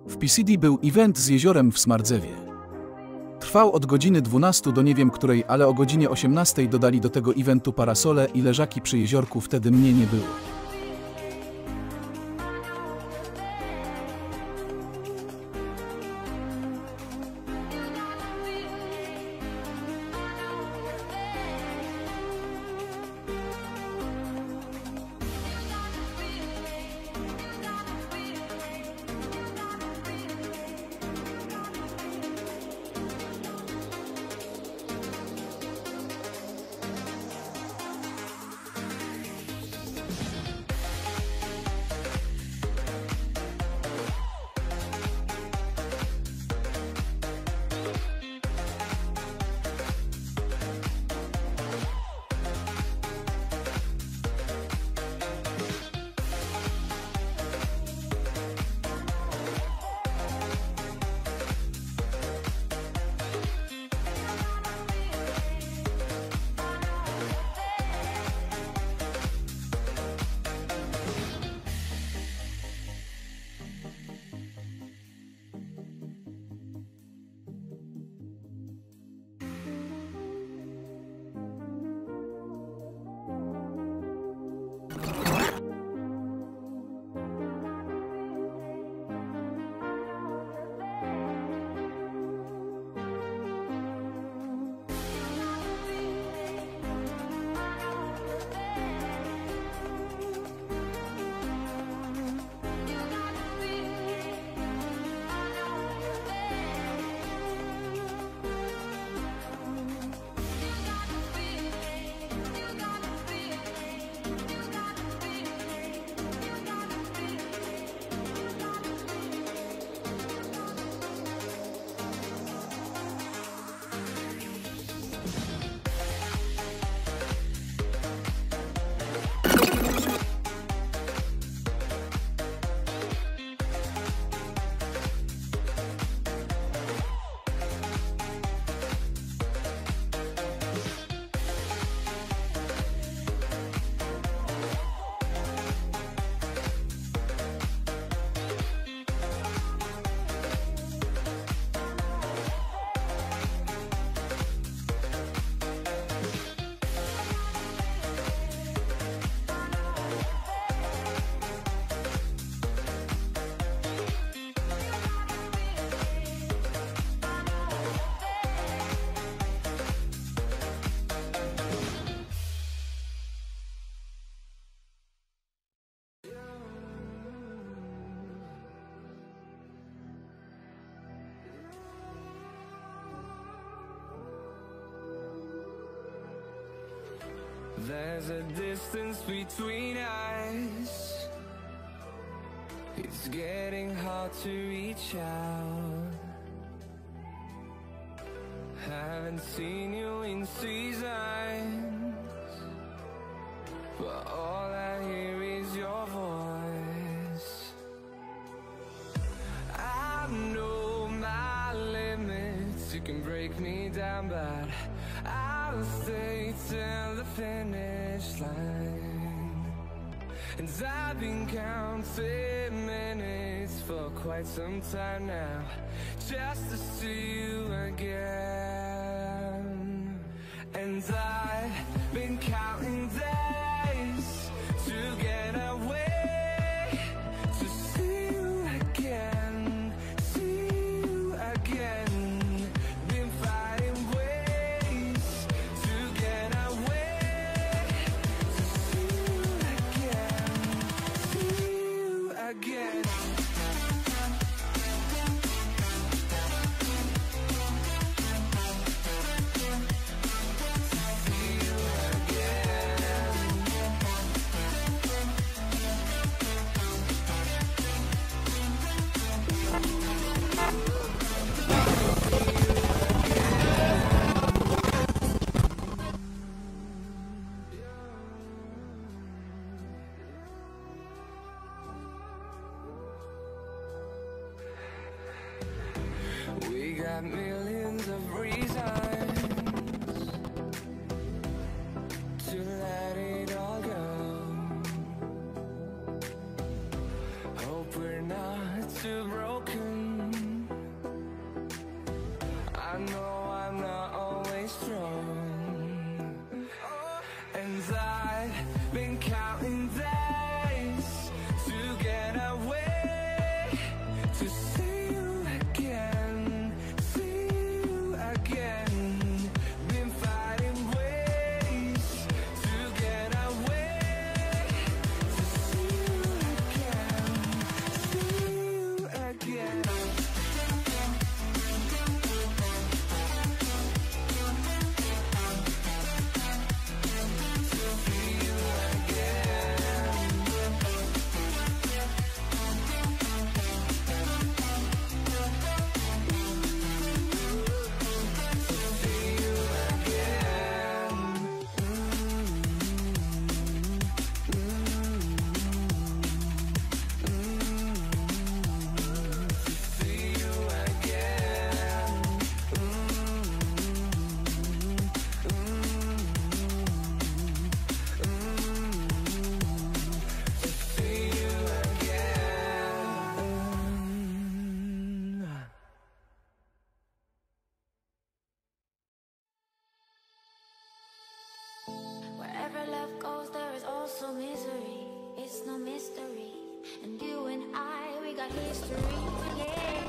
W PCD był event z jeziorem w Smardzewie. Trwał od godziny 12 do nie wiem której, ale o godzinie 18 dodali do tego eventu parasole i leżaki przy jeziorku, wtedy mnie nie było. There's a distance between us. It's getting hard to reach out. Haven't seen you in seasons, but all I hear is your voice. I know my limits, you can break me down, but I'll stay till the finish line. And I've been counting minutes for quite some time now, just to see you again. And I've been counting days to get away, to see you again, see you again. Been fighting ways to get away, to see you again, see you again. We got millions of reasons to let it all go. Hope we're not too broken I've been counting days to get away, to see you again, see you again. Been fighting ways to get away, to see you again, see you again. Wherever love goes, there is also misery. It's no mystery. And you and I, we got history. Yeah.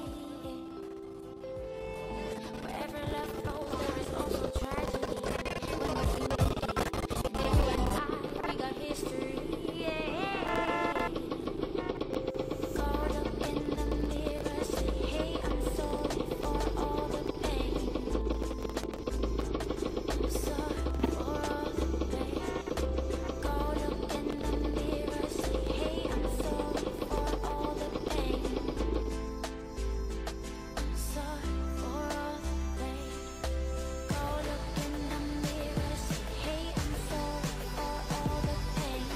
Wherever love goes, there is also tragedy. When we're humanity. And you and I, we got history. Yeah. Caught up in the mirror, say, hey, I'm sorry for all the pain. I'm sorry for all the pain. Caught up in the mirror, say, hey, I'm sorry for all the pain. I'm sorry for all the pain. Caught up in the mirror, say, hey, I'm sorry for all the pain.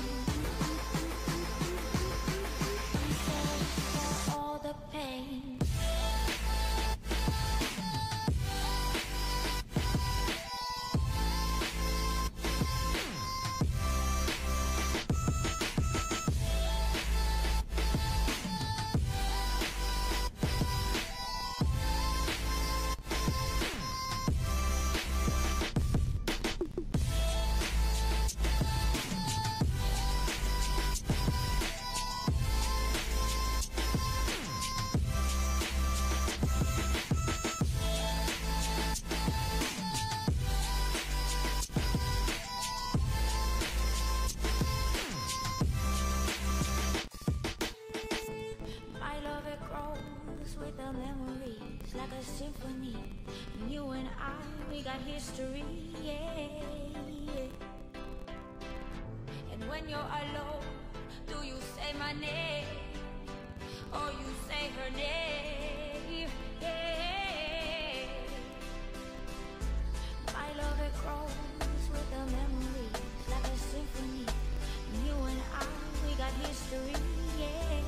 I'm sorry for all the pain. My love, it grows with the memories like a symphony. And you and I, we got history, yeah. And when you're alone, do you say my name or you say her name? Yeah. My love, it grows with the memories like a symphony. And you and I, we got history, yeah.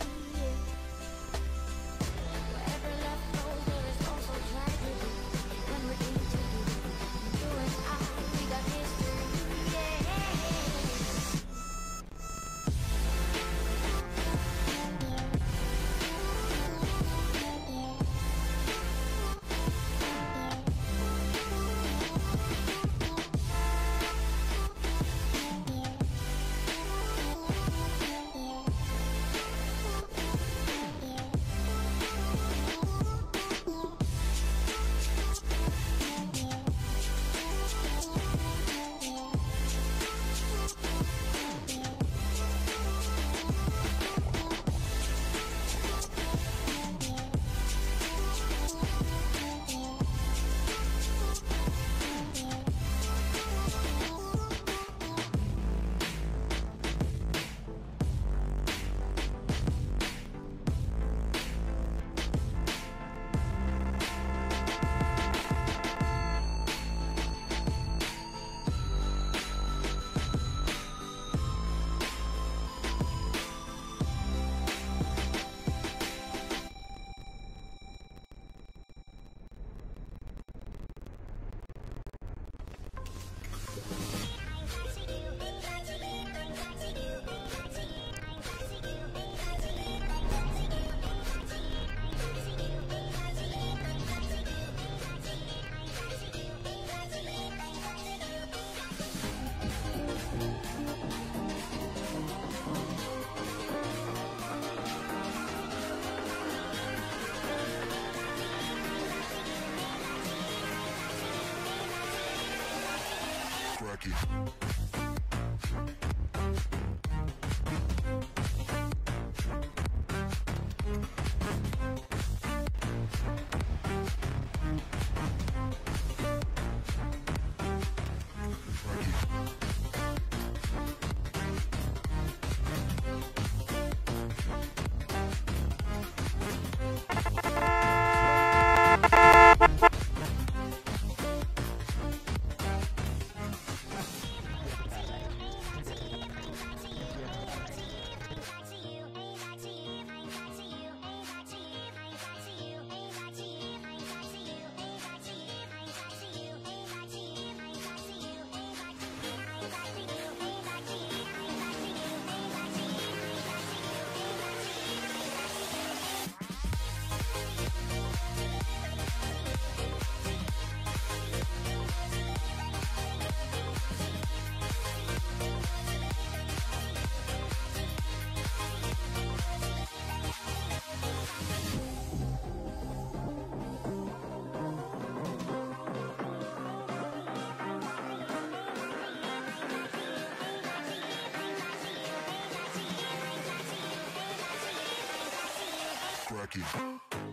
Wherever love goes, there is also tragedy. When we're introduced, you and I, we got history, yeah. Crack it.